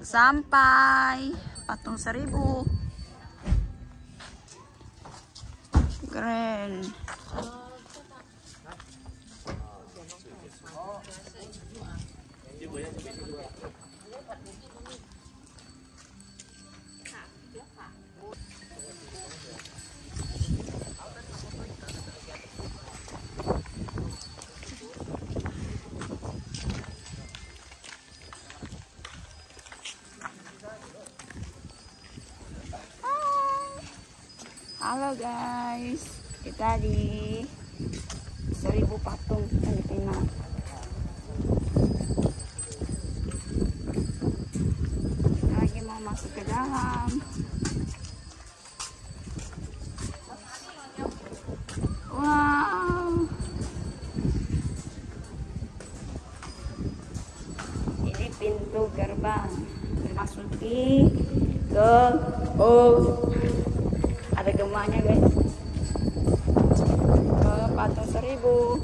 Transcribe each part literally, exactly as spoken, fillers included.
Sampai patung seribu. Keren. Halo guys, kita di seribu patung Filipina. Kita lagi mau masuk ke dalam. Wow, ini pintu gerbang memasuki ke oh ada gemanya guys, ke patung seribu.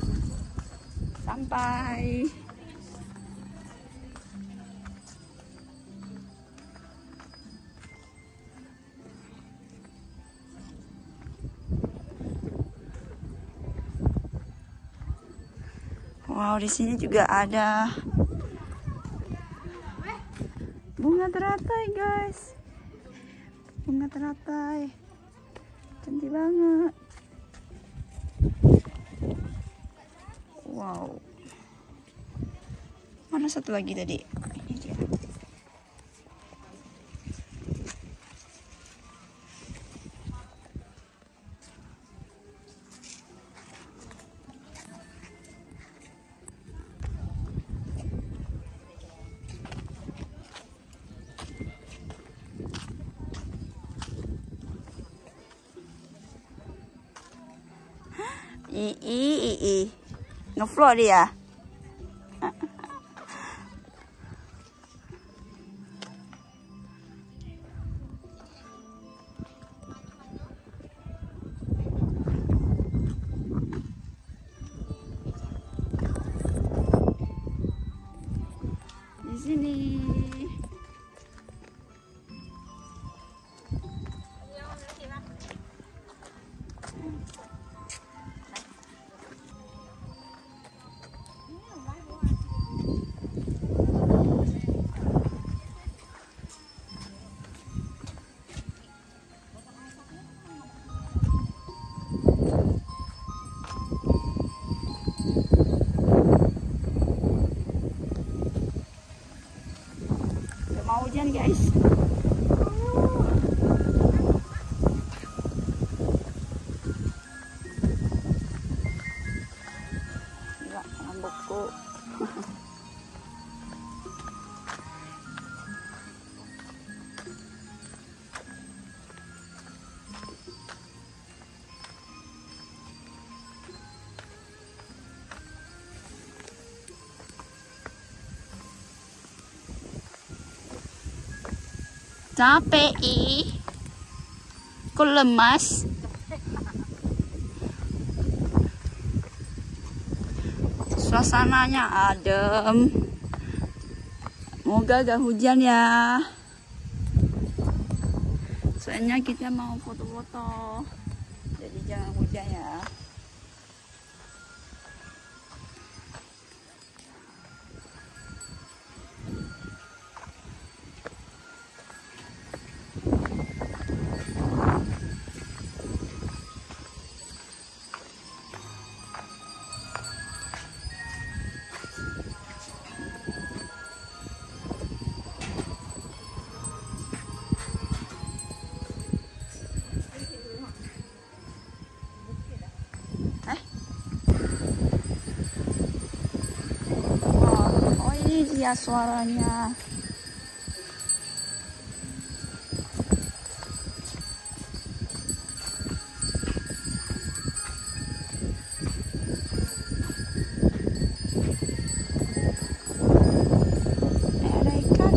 Sampai wow, di sini juga ada bunga teratai guys, bunga teratai. Cantik banget. Wow. Mana satu lagi tadi? Ini dia. I i i i ngeflow dia. Di sini. Mau hujan guys. Enggak, rambutku. Capek ih, kok lemas? Suasananya adem. Moga gak hujan ya. Soalnya kita mau foto-foto, jadi jangan hujan ya. Ya suaranya. Ada ikan.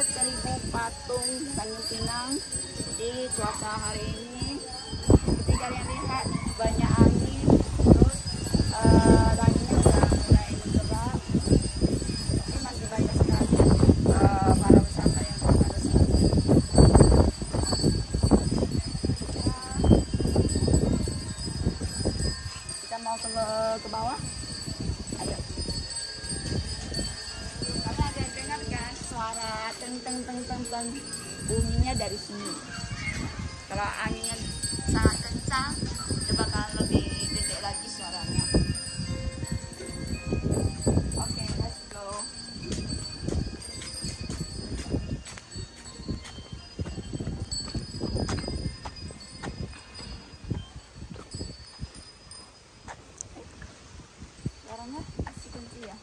seribu patung Tanjung Pinang. Jadi cuaca hari ini seperti kalian lihat banyak angin, terus uh, langitnya udah mulai bergerak. Ini masih banyak sekali uh, para wisata yang datang ke sini. Kita mau ke, ke bawah. Ayo. Kalian ada dengar kan suara teng teng teng teng teng bunyinya dari sini. Kalau anginnya sangat kencang, dia bakal lebih gede lagi suaranya. Oke, okay, let's go. Suaranya asik kunci ya.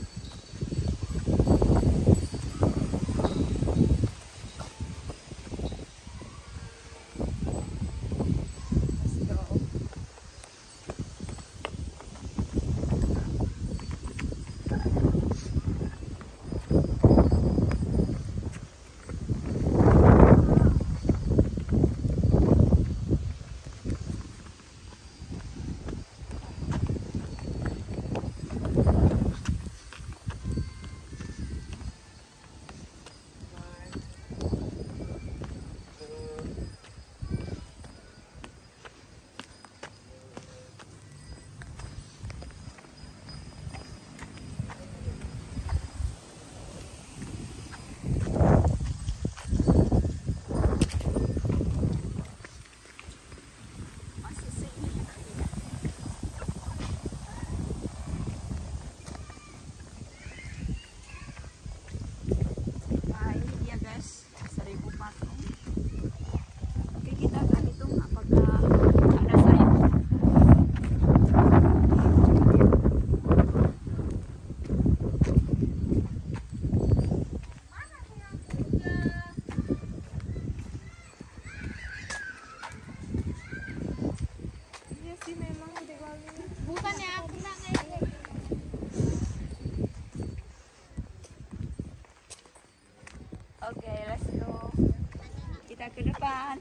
Bukannya aku nak Oke, okay, let's go. Kita ke depan.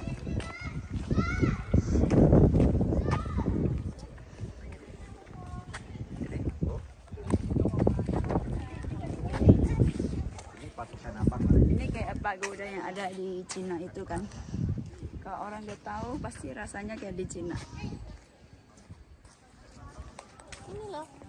Ini kayak pagoda yang ada di Cina itu kan. Kalau orang udah tahu pasti rasanya kayak di Cina. ini loh.